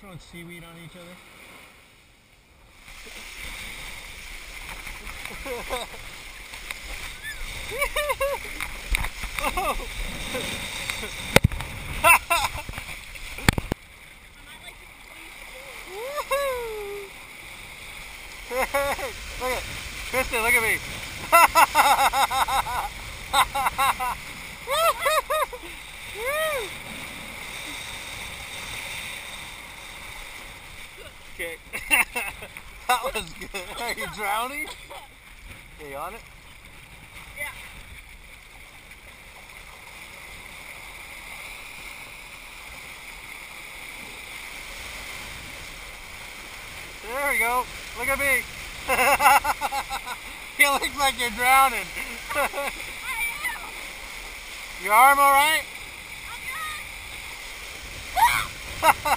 Throwing seaweed on each other. Oh. Look at Kristen, look at me. Okay. That was good. Are you drowning? Are you on it? Yeah. There we go. Look at me. It looks like you're drowning. I am. Your arm all right? I'm good.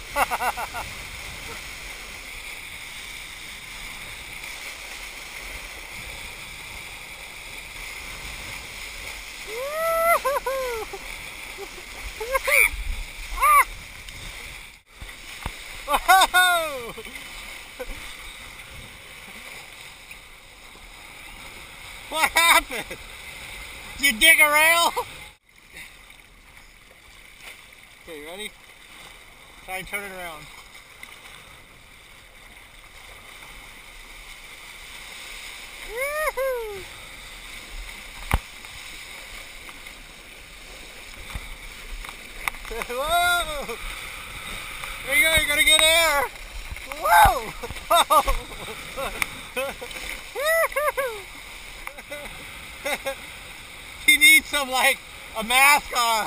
Whoa! What happened? Did you dig a rail? Okay, you ready? Try and turn it around. Woo-hoo! Whoa! There you go, you're gonna get air! Whoa! He needs some, like, a mask on.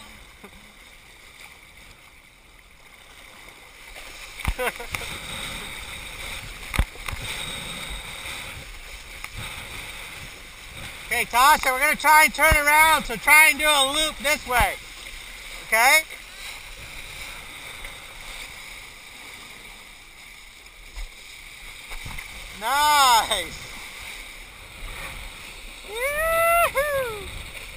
Okay, Tasha, we're gonna try and turn around, so try and do a loop this way. Okay? Nice! Woo-hoo!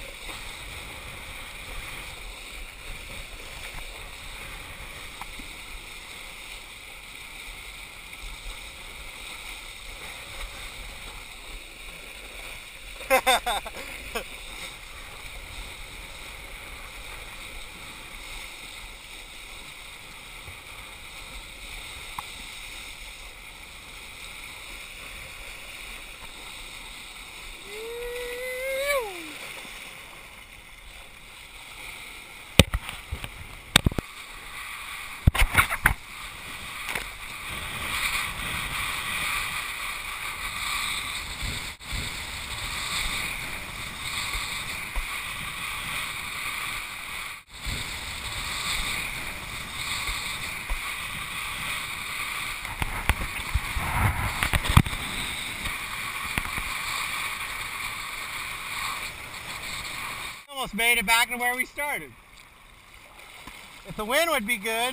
Almost made it back to where we started. If the wind would be good.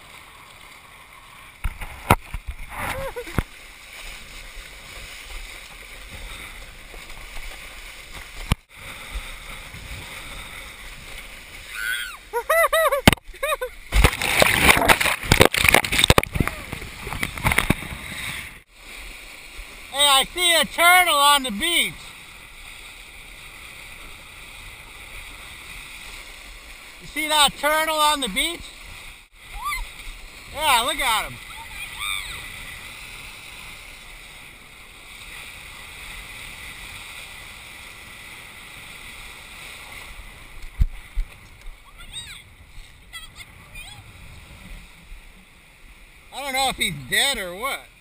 Hey, I see a turtle on the beach. You see that turtle on the beach? Yeah, look at him. I don't know if he's dead or what.